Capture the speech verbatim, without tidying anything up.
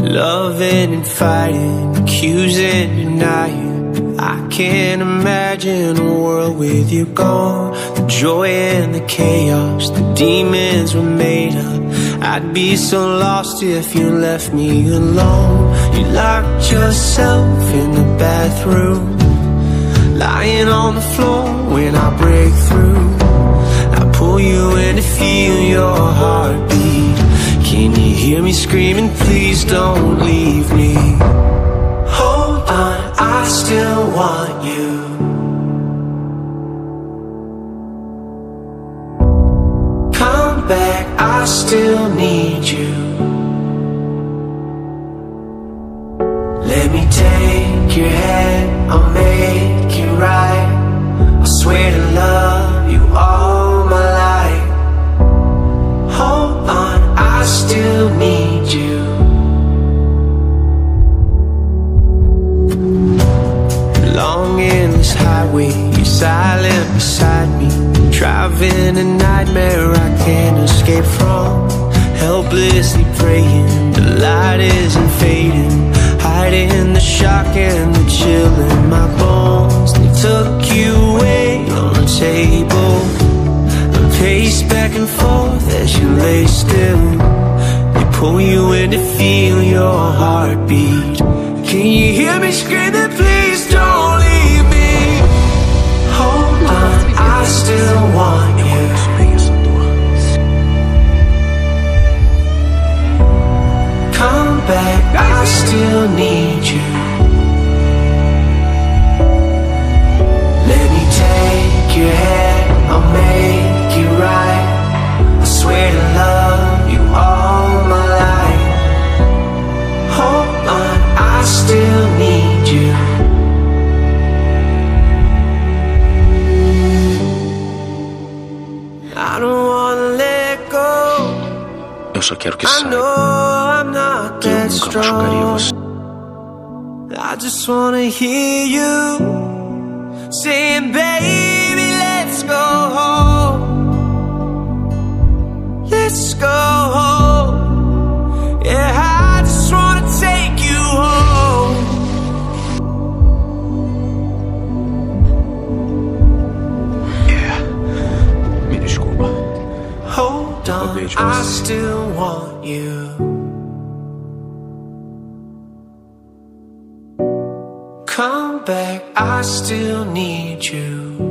Loving and fighting, accusing, denying. I can't imagine a world with you gone. The joy and the chaos, the demons were made up. I'd be so lost if you left me alone. You locked yourself in the bathroom, lying on the floor when I break through. I pull you in to feel your heartbeat. Can you hear me screaming, please don't leave me? Hold on, I still want you. Come back, I still need you. Let me take your hand, I'll make it right. I swear to love you all my life. Hold on, I still need you. Long endless highway, you're silent beside me. Driving a nightmare I can't escape from. Helplessly praying, the light isn't fading. Hiding the shock and the chill in my bones. They took you away on the table. I pace back and forth as you lay still. They pull you in to feel your heartbeat. Can you hear me screaming, please don't leave me? Hold on, I still want you. Come back, I still need you. Let me take your hand, I'll make it right. I swear to love you all my life. Hold on, I still need you. I don't wanna let go. Eu só quero que I saiba know I'm not que eu that nunca machucaria você. strong. I just wanna hear you saying, baby, let's go home. Let's go home. Yeah, I just wanna take you home. Yeah, me desculpa. Hold on, Roubei de I você. still want you. Come back, I still need you.